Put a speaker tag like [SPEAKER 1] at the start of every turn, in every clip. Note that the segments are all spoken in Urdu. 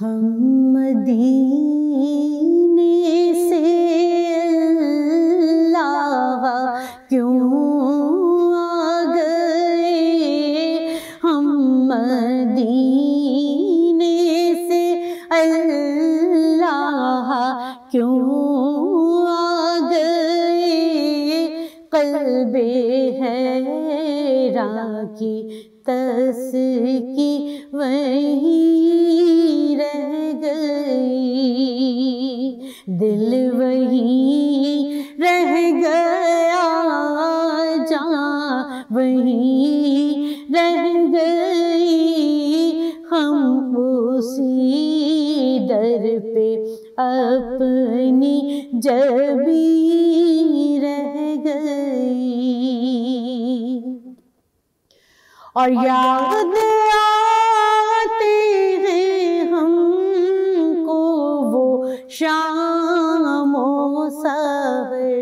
[SPEAKER 1] ہم مدینے سے اللہ کیوں آ گئے، ہم مدینے سے اللہ کیوں آ گئے، قلب حیراں کی تسکی وہیں رہ گئی، دل وہیں رہ گیا، جان وہیں رہ گئی، ہم اسی در پہ اپنی جبی رہ گئی، اور یاد آتے ہیں ہم کو وہ شام و سحر،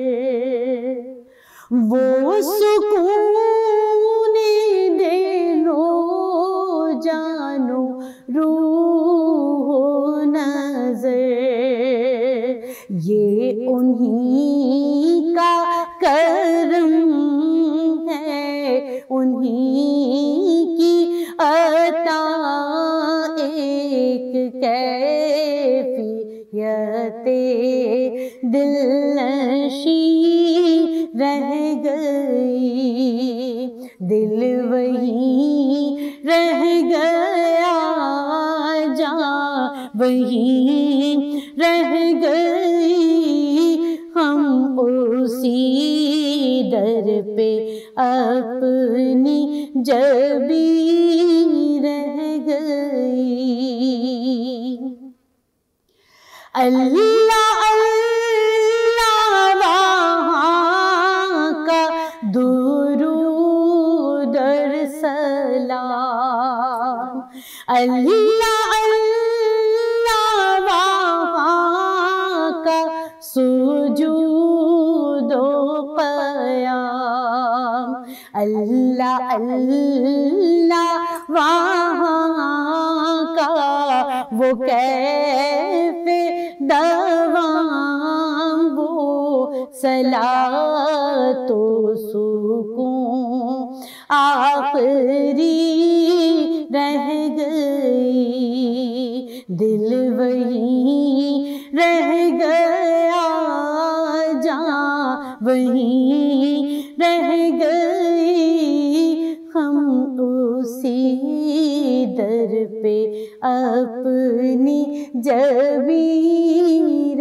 [SPEAKER 1] وہ سکون دل و جان و روح و نظر، یہ انہی کا کرم ہے، انہی کی عطا، ایک کیفیت دل نشیں رہ گئی، دل وہیں رہ گیا، جان وہیں رہ گئی، ہم اسی در پہ اپنی جبی رہ گئی، اللہ اللہ وہاں کا درود اور سلام، اللہ اللہ وہاں کا سجود و قیام، اللہ اللہ وہاں کا وہ کیف دوام، وہ صلاۃ و سکون آخری رہ گئی، دل وہیں رہ گیا، جان وہیں رہ گئی، ہم اسی در پہ اپنی جبی